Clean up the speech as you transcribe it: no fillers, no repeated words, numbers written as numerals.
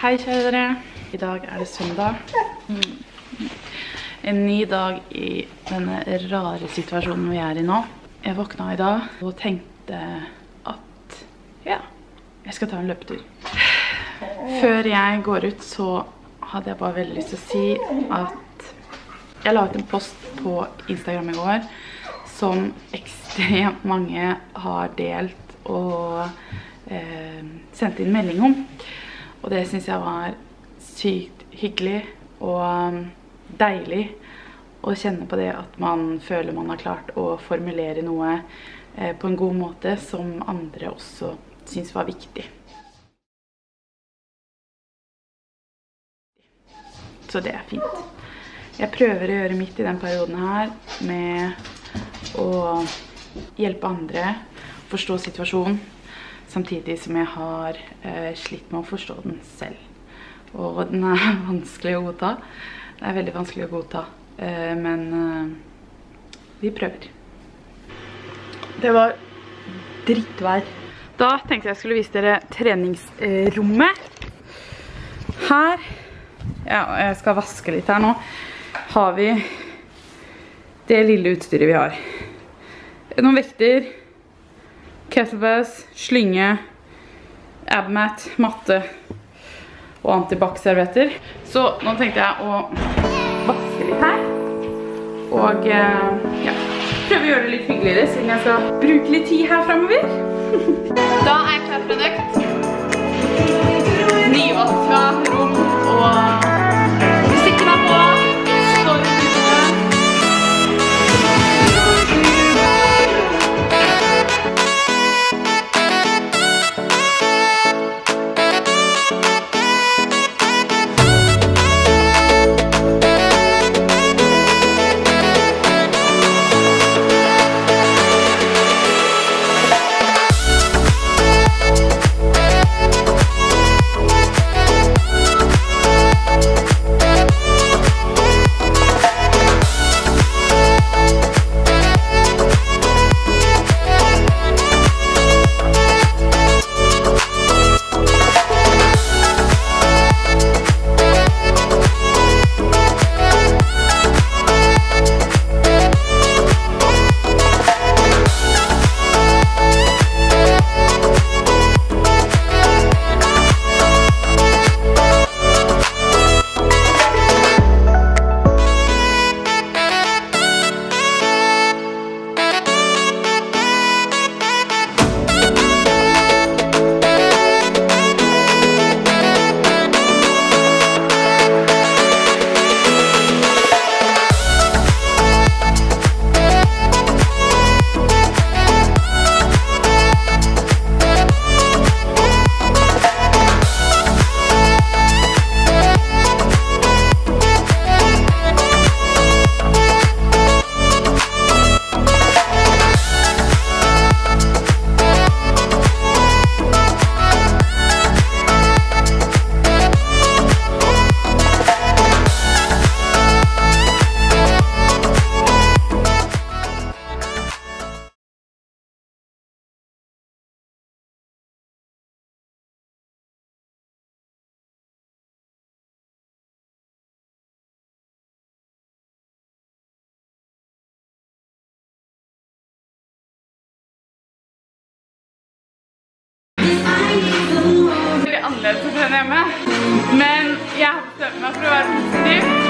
Hei kjære dere. I dag det søndag. En ny dag i denne rare situasjonen vi i nå. Jeg våkna i dag og tenkte at ja, jeg skal ta en løpetur. Før jeg går ut så hadde jeg bare veldig lyst til å si at jeg la ut en post på Instagram i går som ekstremt mange har delt og sendt inn melding om. Og det synes jeg var sykt hyggelig og deilig å kjenne på det at man føler man har klart å formulere noe på en god måte som andre også synes var viktig. Så det fint. Jeg prøver å gjøre mitt i den perioden her med å hjelpe andre, forstå situasjonen, samtidig som jeg har slitt med å forstå den selv. Og den vanskelig å godta. Det veldig vanskelig å godta, men vi prøver. Det var drittvær. Da tenkte jeg skulle vise dere treningsrommet. Her, ja, jeg skal vaske litt her nå, har vi det lille utstyret vi har. Noen vekter, kettlebells, slynge, abmat, matte og antibac-servetter. Så nå tenkte jeg å vaske litt her. Og ja, prøve å gjøre det litt hyggeligere siden jeg skal bruke litt tid her fremover. Da jeg klar for en økt. Nyvaska rom og musikken på. Veldig annerledes å trene hjemme, men jeg har bestemt meg for å være positiv.